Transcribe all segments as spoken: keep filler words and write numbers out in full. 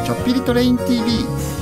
ちょっぴりトレイン ティーブイ。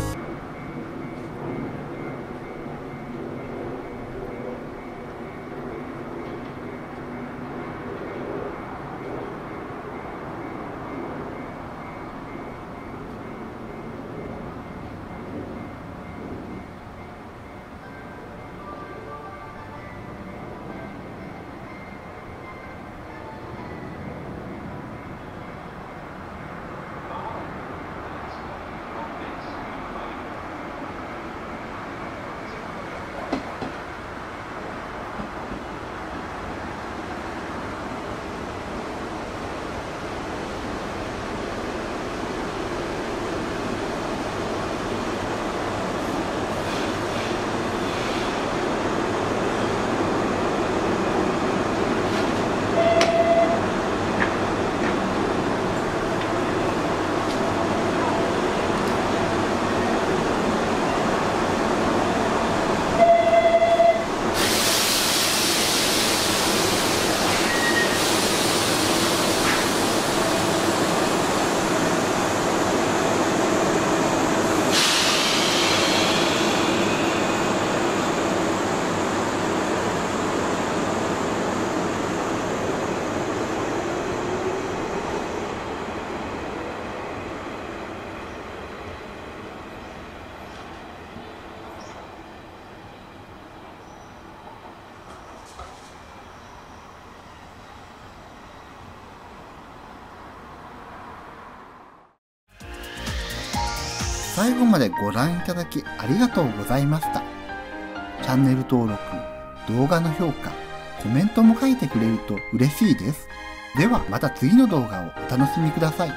最後までご覧いただきありがとうございました。チャンネル登録、動画の評価、コメントも書いてくれると嬉しいです。ではまた次の動画をお楽しみください。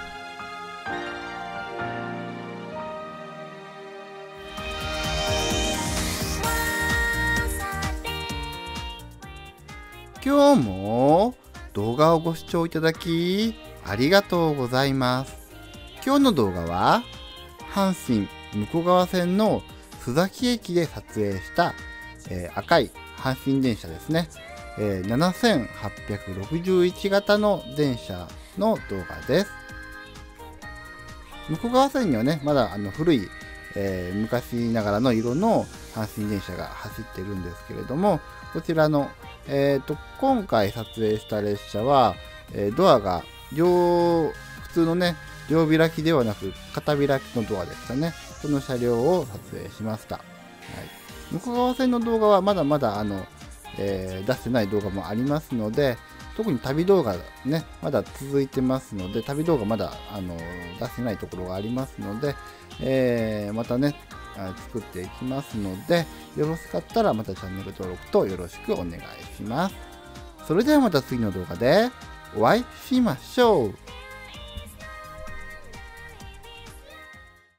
今日も動画をご視聴いただきありがとうございます。今日の動画は阪神向川線の須崎駅で撮影した、えー、赤い阪神電車ですね、えー、ななせんはっぴゃくろくじゅういち型の電車の動画です。向川線にはねまだあの古い、えー、昔ながらの色の阪神電車が走ってるんですけれども、こちらの、えー、と今回撮影した列車は、えー、ドアが両普通のね両開きではなく片開きのドアでしたね。その車両を撮影しました。はい、向川線の動画はまだまだあの、えー、出してない動画もありますので、特に旅動画ねまだ続いてますので、旅動画まだあの出してないところがありますので、えー、またね作っていきますので、よろしかったらまたチャンネル登録とよろしくお願いします。それではまた次の動画でお会いしましょう。